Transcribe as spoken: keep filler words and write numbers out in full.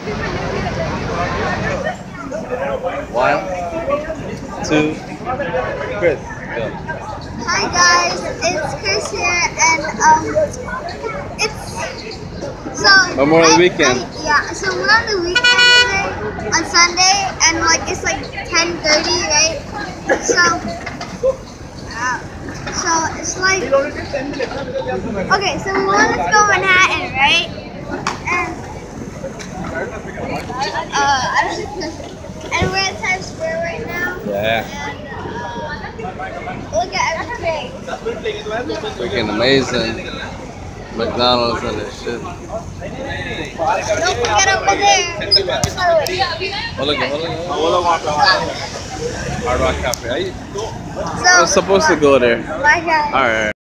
One, two, Chris, go. Hi guys, it's Chris here, and um, it's so Memorial I- Weekend. I- yeah, so we're on the weekend today, on Sunday, and like it's like ten thirty, right? So, uh, so it's like okay, so we want to go Manhattan, right? And uh, I don't know. And we're at Times Square right now. Yeah. And uh, look at everything. Freaking amazing. McDonald's and that shit. Don't forget over there. Hold on, hold on. Hard Rock Cafe. So, We're supposed to go there. Bye guys. Alright.